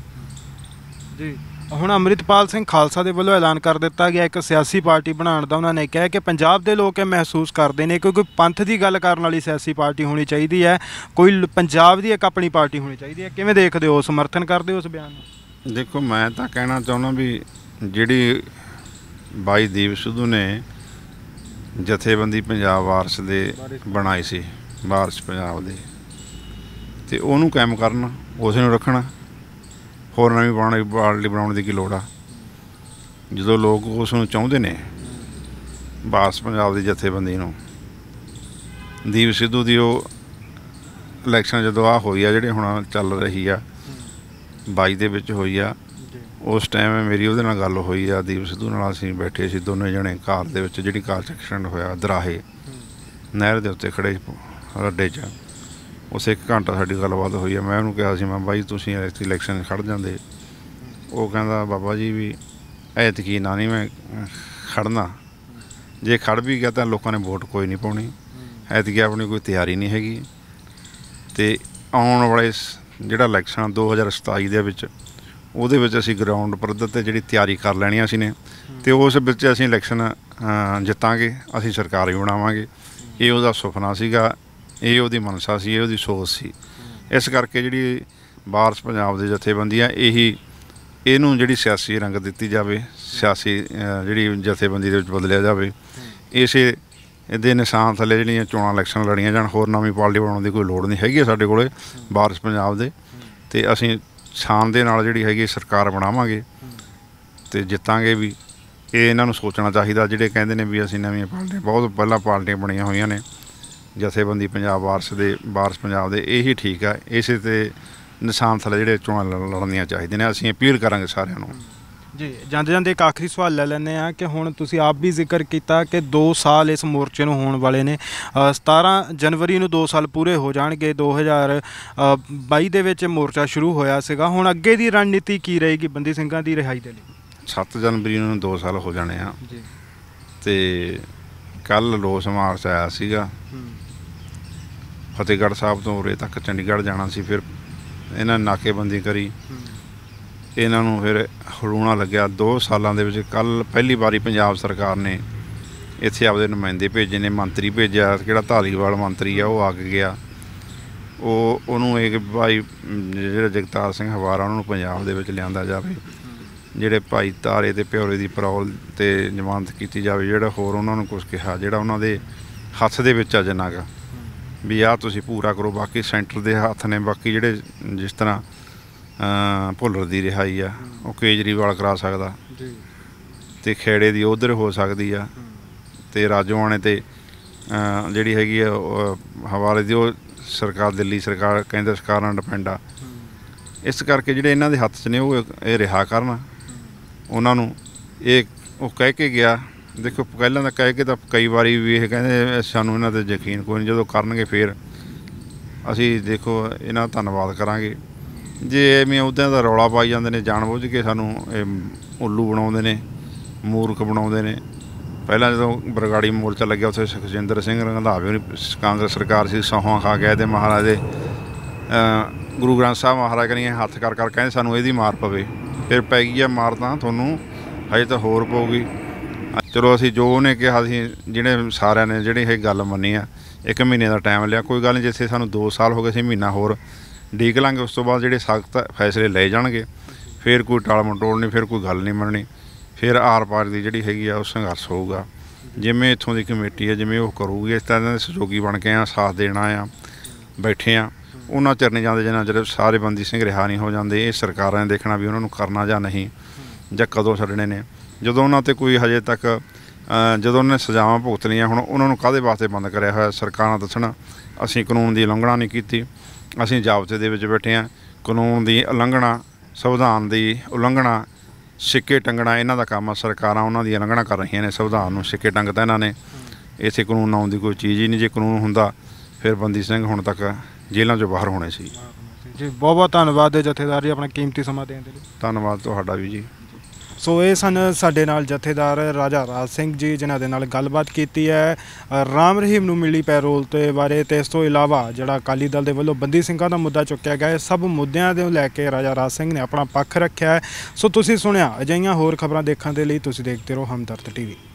ਜੀ। ਹੁਣ ਅੰਮ੍ਰਿਤਪਾਲ ਸਿੰਘ ਖਾਲਸਾ ਦੇ ਵੱਲੋਂ ਐਲਾਨ ਕਰ ਦਿੱਤਾ ਗਿਆ ਇੱਕ ਸਿਆਸੀ ਪਾਰਟੀ ਬਣਾਉਣ ਦਾ। ਉਹਨਾਂ ਨੇ ਕਿਹਾ ਕਿ ਪੰਜਾਬ ਦੇ ਲੋਕ ਇਹ ਮਹਿਸੂਸ ਕਰਦੇ ਨੇ ਕਿ ਕੋਈ ਪੰਥ ਦੀ ਗੱਲ ਕਰਨ ਵਾਲੀ ਸਿਆਸੀ ਪਾਰਟੀ ਹੋਣੀ ਚਾਹੀਦੀ ਹੈ, ਕੋਈ ਪੰਜਾਬ ਦੀ ਇੱਕ ਆਪਣੀ ਪਾਰਟੀ ਹੋਣੀ ਚਾਹੀਦੀ ਹੈ। ਕਿਵੇਂ ਦੇਖਦੇ ਹੋ, ਸਮਰਥਨ ਕਰਦੇ ਹੋ ਉਸ ਬਿਆਨ ਨੂੰ? ਦੇਖੋ, ਮੈਂ ਤਾਂ ਕਹਿਣਾ ਚਾਹੁੰਦਾ ਵੀ ਜਿਹੜੀ ਬਾਈ ਦੀਪ ਸਿੱਧੂ ਨੇ ਜਥੇਬੰਦੀ ਪੰਜਾਬ ਵਾਰਸ ਦੇ ਬਣਾਈ ਸੀ, ਵਾਰਸ ਪੰਜਾਬ ਦੇ, ਤੇ ਉਹਨੂੰ ਕਾਇਮ ਕਰਨਾ, ਉਸ ਨੂੰ ਰੱਖਣਾ। ਹੋਰ ਨਵੀਂ ਪਾਰਟੀ ਬਣਾਉਣ ਦੀ ਕੀ ਲੋੜ ਆ? ਜਦੋਂ ਲੋਕ ਉਸ ਨੂੰ ਚਾਹੁੰਦੇ ਨੇ, ਵਾਰਸ ਪੰਜਾਬ ਦੀ ਜਥੇਬੰਦੀ ਨੂੰ। ਦੀਪ ਸਿੱਧੂ ਦੀ ਉਹ ਇਲੈਕਸ਼ਨ ਜਦੋਂ ਆਹ ਹੋਈ ਆ, ਜਿਹੜੇ ਹੁਣ ਚੱਲ ਰਹੀ ਆ 22 ਦੇ ਵਿੱਚ ਹੋਈ ਆ, ਉਸ ਟਾਈਮ ਮੇਰੀ ਉਹਦੇ ਨਾਲ ਗੱਲ ਹੋਈ ਆ, ਦੀਪ ਸਿੱਧੂ ਨਾਲ। ਅਸੀਂ ਬੈਠੇ ਸੀ ਦੋਨੇ ਜਣੇ ਕਾਰ ਦੇ ਵਿੱਚ, ਜਿਹੜੀ ਕਾਰ 'ਚ ਐਕਸੀਡੈਂਟ ਹੋਇਆ ਦਰਾਹੇ ਨਹਿਰ ਦੇ ਉੱਤੇ ਖੜ੍ਹੇ ਰੱਡੇ 'ਚ। ਉਸ 1 ਘੰਟਾ ਸਾਡੀ ਗੱਲਬਾਤ ਹੋਈ ਆ। ਮੈਂ ਉਹਨੂੰ ਕਿਹਾ ਸੀ, ਮੈਂ ਬਾਈ ਤੁਸੀਂ ਇਲੈਕਸ਼ਨ ਖੜ੍ਹ ਜਾਂਦੇ। ਉਹ ਕਹਿੰਦਾ ਬਾਬਾ ਜੀ ਵੀ ਐਤਕੀ ਨਾ ਨਹੀਂ ਮੈਂ ਖੜਨਾ, ਜੇ ਖੜ ਵੀ ਗਿਆ ਤਾਂ ਲੋਕਾਂ ਨੇ ਵੋਟ ਕੋਈ ਨਹੀਂ ਪਾਉਣੀ। ਐਤਕੀ ਆਪਣੀ ਕੋਈ ਤਿਆਰੀ ਨਹੀਂ ਹੈਗੀ। ਅਤੇ ਆਉਣ ਵਾਲੇ ਜਿਹੜਾ ਇਲੈਕਸ਼ਨ 2027 ਦੇ ਵਿੱਚ, ਉਹਦੇ ਵਿੱਚ ਅਸੀਂ ਗਰਾਊਂਡ ਪੱਧਰ 'ਤੇ ਜਿਹੜੀ ਤਿਆਰੀ ਕਰ ਲੈਣੀ ਅਸੀਂ ਨੇ, ਅਤੇ ਉਸ ਵਿੱਚ ਅਸੀਂ ਇਲੈਕਸ਼ਨ ਜਿੱਤਾਂਗੇ, ਅਸੀਂ ਸਰਕਾਰ ਵੀ ਬਣਾਵਾਂਗੇ। ਇਹ ਉਹਦਾ ਸੁਪਨਾ ਸੀਗਾ, ਇਹ ਉਹਦੀ ਮਨਸਾ ਸੀ, ਇਹ ਉਹਦੀ ਸੋਚ ਸੀ। ਇਸ ਕਰਕੇ ਜਿਹੜੀ ਵਾਰਸ ਪੰਜਾਬ ਦੇ ਜਥੇਬੰਦੀਆਂ ਇਹਨੂੰ ਜਿਹੜੀ ਸਿਆਸੀ ਰੰਗ ਦਿੱਤੀ ਜਾਵੇ, ਸਿਆਸੀ ਜਿਹੜੀ ਜਥੇਬੰਦੀ ਦੇ ਵਿੱਚ ਬਦਲਿਆ ਜਾਵੇ। ਇਸੇ ਦੇ ਨਿਸ਼ਾਨ ਥੱਲੇ ਜਿਹੜੀਆਂ ਚੋਣਾਂ ਇਲੈਕਸ਼ਨ ਲੜੀਆਂ ਜਾਣ। ਹੋਰ ਨਵੀਂ ਪਾਰਟੀ ਬਣਾਉਣ ਦੀ ਕੋਈ ਲੋੜ ਨਹੀਂ ਹੈਗੀ ਸਾਡੇ ਕੋਲ ਵਾਰਸ ਪੰਜਾਬ ਦੇ। ਅਤੇ ਅਸੀਂ ਸ਼ਾਨ ਦੇ ਨਾਲ ਜਿਹੜੀ ਹੈਗੀ ਸਰਕਾਰ ਬਣਾਵਾਂਗੇ ਅਤੇ ਜਿੱਤਾਂਗੇ ਵੀ। ਇਹ ਇਹਨਾਂ ਨੂੰ ਸੋਚਣਾ ਚਾਹੀਦਾ, ਜਿਹੜੇ ਕਹਿੰਦੇ ਨੇ ਵੀ ਅਸੀਂ ਨਵੀਆਂ ਪਾਰਟੀਆਂ, ਬਹੁਤ ਪਹਿਲਾਂ ਪਾਰਟੀਆਂ ਬਣੀਆਂ ਹੋਈਆਂ ਨੇ ਜਥੇਬੰਦੀ ਪੰਜਾਬ ਵਾਰਸ ਪੰਜਾਬ ਦੇ, ਇਹੀ ਠੀਕ ਆ। ਇਸੇ 'ਤੇ ਨਿਸ਼ਾਨ ਥੱਲੇ ਜਿਹੜੇ ਚੋਣਾਂ ਲੜਨੀਆਂ ਚਾਹੀਦੀਆਂ ਨੇ। ਅਸੀਂ ਅਪੀਲ ਕਰਾਂਗੇ ਸਾਰਿਆਂ ਨੂੰ ਜੀ। ਜਾਂਦੇ ਜਾਂਦੇ ਇੱਕ ਆਖਰੀ ਸਵਾਲ ਲੈ ਲੈਂਦੇ ਹਾਂ ਕਿ ਹੁਣ ਤੁਸੀਂ ਆਪ ਵੀ ਜ਼ਿਕਰ ਕੀਤਾ ਕਿ 2 ਸਾਲ ਇਸ ਮੋਰਚੇ ਨੂੰ ਹੋਣ ਵਾਲੇ ਨੇ। 17 ਜਨਵਰੀ ਨੂੰ 2 ਸਾਲ ਪੂਰੇ ਹੋ ਜਾਣਗੇ। 2022 ਦੇ ਵਿੱਚ ਮੋਰਚਾ ਸ਼ੁਰੂ ਹੋਇਆ ਸੀਗਾ। ਹੁਣ ਅੱਗੇ ਦੀ ਰਣਨੀਤੀ ਕੀ ਰਹੇਗੀ ਬੰਦੀ ਸਿੰਘਾਂ ਦੀ ਰਿਹਾਈ ਦੇ ਲਈ? 7 ਜਨਵਰੀ ਨੂੰ 2 ਸਾਲ ਹੋ ਜਾਣੇ ਆ ਜੀ। ਅਤੇ ਕੱਲ੍ਹ ਰੋਸ ਮਾਰਚ ਆਇਆ ਸੀਗਾ ਫਤਿਹਗੜ੍ਹ ਸਾਹਿਬ ਤੋਂ ਉਰੇ ਤੱਕ ਚੰਡੀਗੜ੍ਹ ਜਾਣਾ ਸੀ। ਫਿਰ ਇਹਨਾਂ ਨੇ ਨਾਕੇਬੰਦੀ ਕਰੀ, ਇਹਨਾਂ ਨੂੰ ਫਿਰ ਹਲੂਣਾ ਲੱਗਿਆ। 2 ਸਾਲਾਂ ਦੇ ਵਿੱਚ ਕੱਲ੍ਹ ਪਹਿਲੀ ਵਾਰੀ ਪੰਜਾਬ ਸਰਕਾਰ ਨੇ ਇੱਥੇ ਆਪਦੇ ਨੁਮਾਇੰਦੇ ਭੇਜੇ ਨੇ, ਮੰਤਰੀ ਭੇਜਿਆ। ਕਿਹੜਾ ਧਾਲੀਵਾਲ ਮੰਤਰੀ ਆ, ਉਹ ਆ ਕੇ ਗਿਆ। ਉਹਨੂੰ ਇਹ ਭਾਈ ਜਿਹੜਾ ਜਗਤਾਰ ਸਿੰਘ ਹਵਾਰਾ, ਉਹਨਾਂ ਨੂੰ ਪੰਜਾਬ ਦੇ ਵਿੱਚ ਲਿਆਂਦਾ ਜਾਵੇ। ਜਿਹੜੇ ਭਾਈ ਤਾਰੇ ਅਤੇ ਪਿਓਰੇ ਦੀ ਪਰੌਲ 'ਤੇ ਜ਼ਮਾਨਤ ਕੀਤੀ ਜਾਵੇ। ਜਿਹੜਾ ਹੋਰ ਉਹਨਾਂ ਨੂੰ ਕੁਛ ਕਿਹਾ, ਜਿਹੜਾ ਉਹਨਾਂ ਦੇ ਹੱਥ ਦੇ ਵਿੱਚ ਆ ਜਿੰਨਾ ਕੁ ਵੀ ਆਹ ਤੁਸੀਂ ਪੂਰਾ ਕਰੋ। ਬਾਕੀ ਸੈਂਟਰ ਦੇ ਹੱਥ ਨੇ। ਬਾਕੀ ਜਿਹੜੇ ਜਿਸ ਤਰ੍ਹਾਂ ਭੁੱਲਰ ਦੀ ਰਿਹਾਈ ਆ, ਉਹ ਕੇਜਰੀਵਾਲ ਕਰਾ ਸਕਦਾ, ਅਤੇ ਖੇੜੇ ਦੀ ਉੱਧਰ ਹੋ ਸਕਦੀ ਆ, ਅਤੇ ਰਾਜੋਆਣੇ 'ਤੇ ਜਿਹੜੀ ਹੈਗੀ ਆ ਹਵਾਲੇ ਦੀ, ਉਹ ਸਰਕਾਰ ਦਿੱਲੀ ਸਰਕਾਰ ਕੇਂਦਰ ਸਰਕਾਰ ਨਾਲ ਡਿਪੈਂਡ ਆ। ਇਸ ਕਰਕੇ ਜਿਹੜੇ ਇਹਨਾਂ ਦੇ ਹੱਥ 'ਚ ਨੇ ਉਹ ਇਹ ਰਿਹਾ ਕਰਨ। ਉਹਨਾਂ ਨੂੰ ਉਹ ਕਹਿ ਕੇ ਗਿਆ। ਦੇਖੋ ਪਹਿਲਾਂ ਤਾਂ ਕਹਿ ਕੇ ਤਾਂ ਕਈ ਵਾਰੀ ਵੀ ਇਹ ਕਹਿੰਦੇ ਸਾਨੂੰ ਇਹਨਾਂ 'ਤੇ ਯਕੀਨ ਕੋਈ ਨਹੀਂ, ਜਦੋਂ ਕਰਨਗੇ ਫਿਰ ਅਸੀਂ ਦੇਖੋ ਇਹਨਾਂ ਦਾ ਧੰਨਵਾਦ ਕਰਾਂਗੇ। ਜੇ ਐਵੇਂ ਉੱਦਾਂ ਦਾ ਰੌਲਾ ਪਾਈ ਜਾਂਦੇ ਨੇ, ਜਾਣ ਬੁੱਝ ਕੇ ਸਾਨੂੰ ਇਹ ਉੱਲੂ ਬਣਾਉਂਦੇ ਨੇ, ਮੂਰਖ ਬਣਾਉਂਦੇ ਨੇ। ਪਹਿਲਾਂ ਜਦੋਂ ਬਰਗਾੜੀ ਮੋਰਚਾ ਲੱਗਿਆ, ਉੱਥੇ ਸੁਖਜਿੰਦਰ ਸਿੰਘ ਰੰਧਾਵੇ ਕਾਂਗਰਸ ਸਰਕਾਰ ਸੀ, ਸਹੁੰ ਖਾ ਗਿਆ ਅਤੇ ਮਹਾਰਾਜ ਦੇ ਗੁਰੂ ਗ੍ਰੰਥ ਸਾਹਿਬ ਮਹਾਰਾਜ ਕਰੀਏ ਹੱਥ ਕਰ ਕਹਿੰਦੇ ਸਾਨੂੰ ਇਹਦੀ ਮਾਰ ਪਵੇ। ਫਿਰ ਪੈ ਗਈ ਆ ਮਾਰ, ਤਾਂ ਤੁਹਾਨੂੰ ਹਜੇ ਤਾਂ ਹੋਰ ਪਊਗੀ। ਚਲੋ ਅਸੀਂ ਜੋ ਉਹਨੇ ਕਿਹਾ, ਅਸੀਂ ਜਿਹੜੇ ਸਾਰਿਆਂ ਨੇ ਜਿਹੜੀ ਇਹ ਗੱਲ ਮੰਨੀ ਆ। 1 ਮਹੀਨੇ ਦਾ ਟਾਈਮ ਲਿਆ, ਕੋਈ ਗੱਲ ਨਹੀਂ। ਜਿੱਥੇ ਸਾਨੂੰ 2 ਸਾਲ ਹੋ ਗਏ ਸੀ, ਮਹੀਨਾ ਹੋਰ ਉਡੀਕ ਲਾਂਗੇ। ਉਸ ਤੋਂ ਬਾਅਦ ਜਿਹੜੇ ਸਖਤ ਫੈਸਲੇ ਲਏ ਜਾਣਗੇ, ਫਿਰ ਕੋਈ ਟਾਲ ਮਟੋਲ ਨਹੀਂ, ਫਿਰ ਕੋਈ ਗੱਲ ਨਹੀਂ ਮੰਨਣੀ। ਫਿਰ ਆਰ ਪਾਰ ਦੀ ਜਿਹੜੀ ਹੈਗੀ ਆ ਉਹ ਸੰਘਰਸ਼ ਹੋਊਗਾ। ਜਿਵੇਂ ਇੱਥੋਂ ਦੀ ਕਮੇਟੀ ਹੈ, ਜਿਵੇਂ ਉਹ ਕਰੂਗੀ। ਇਸ ਤਰ੍ਹਾਂ ਦੇ ਸਹਿਯੋਗੀ ਬਣ ਕੇ ਆ, ਸਾਥ ਦੇਣਾ ਆ, ਬੈਠੇ ਆ। ਉਹਨਾਂ ਚਿਰ ਨਹੀਂ ਜਾਂਦੇ ਜਿੰਨਾ ਚਿਰ ਸਾਰੇ ਬੰਦੀ ਸਿੰਘ ਰਿਹਾ ਨਹੀਂ ਹੋ ਜਾਂਦੇ। ਇਹ ਸਰਕਾਰਾਂ ਨੇ ਦੇਖਣਾ ਵੀ ਉਹਨਾਂ ਨੂੰ ਕਰਨਾ ਜਾਂ ਨਹੀਂ, ਜਾਂ ਕਦੋਂ ਛੱਡਣੇ ਨੇ। ਜਦੋਂ ਉਹਨਾਂ 'ਤੇ ਕੋਈ ਹਜੇ ਤੱਕ ਜਦੋਂ ਉਹਨਾਂ ਨੇ ਸਜ਼ਾਵਾਂ ਭੁਗਤ ਲਈਆਂ, ਹੁਣ ਉਹਨਾਂ ਨੂੰ ਕਾਹਦੇ ਵਾਸਤੇ ਬੰਦ ਕਰਿਆ ਹੋਇਆ ਸਰਕਾਰਾਂ ਦੱਸਣ। ਅਸੀਂ ਕਾਨੂੰਨ ਦੀ ਉਲੰਘਣਾ ਨਹੀਂ ਕੀਤੀ, ਅਸੀਂ ਜ਼ਾਬਤੇ ਦੇ ਵਿੱਚ ਬੈਠੇ ਹਾਂ। ਕਾਨੂੰਨ ਦੀ ਉਲੰਘਣਾ, ਸੰਵਿਧਾਨ ਦੀ ਉਲੰਘਣਾ, ਸਿੱਕੇ ਟੰਗਣਾ ਇਹਨਾਂ ਦਾ ਕੰਮ ਆ। ਸਰਕਾਰਾਂ ਉਹਨਾਂ ਦੀ ਉਲੰਘਣਾ ਕਰ ਰਹੀਆਂ ਨੇ, ਸੰਵਿਧਾਨ ਨੂੰ ਸਿੱਕੇ ਟੰਗਤਾ ਇਹਨਾਂ ਨੇ। ਇੱਥੇ ਕਾਨੂੰਨ ਆਉਣ ਦੀ ਕੋਈ ਚੀਜ਼ ਹੀ ਨਹੀਂ। ਜੇ ਕਾਨੂੰਨ ਹੁੰਦਾ ਫਿਰ ਬੰਦੀ ਸਿੰਘ ਹੁਣ ਤੱਕ ਜੇਲ੍ਹਾਂ 'ਚੋਂ ਬਾਹਰ ਹੋਣੇ ਸੀ ਜੀ। ਬਹੁਤ ਬਹੁਤ ਧੰਨਵਾਦ ਜਥੇਦਾਰ ਜੀ, ਆਪਣਾ ਕੀਮਤੀ ਸਮਾਂ ਦੇਣ ਦੇ ਲਈ। ਧੰਨਵਾਦ ਤੁਹਾਡਾ ਵੀ ਜੀ। ਸੋ ਇਹ ਸਨ ਸਾਡੇ ਨਾਲ ਜਥੇਦਾਰ ਰਾਜਾ ਰਾਜ ਸਿੰਘ ਜੀ, ਜਿਨ੍ਹਾਂ ਦੇ ਨਾਲ ਗੱਲਬਾਤ ਕੀਤੀ ਹੈ ਰਾਮ ਰਹੀਮ ਨੂੰ ਮਿਲੀ ਪੈਰੋਲ ਤੇ ਬਾਰੇ। ਅਤੇ ਇਸ ਤੋਂ ਇਲਾਵਾ ਜਿਹੜਾ ਅਕਾਲੀ ਦਲ ਦੇ ਵੱਲੋਂ ਬੰਦੀ ਸਿੰਘਾਂ ਦਾ ਮੁੱਦਾ ਚੁੱਕਿਆ ਗਿਆ, ਸਭ ਮੁੱਦਿਆਂ ਦੇ ਲੈ ਕੇ ਰਾਜਾ ਰਾਜ ਸਿੰਘ ਨੇ ਆਪਣਾ ਪੱਖ ਰੱਖਿਆ ਹੈ। ਸੋ ਤੁਸੀਂ ਸੁਣਿਆ। ਅਜਿਹੀਆਂ ਹੋਰ ਖਬਰਾਂ ਦੇਖਣ ਦੇ ਲਈ ਤੁਸੀਂ ਦੇਖਦੇ ਰਹੋ ਹਮਦਰਦ TV।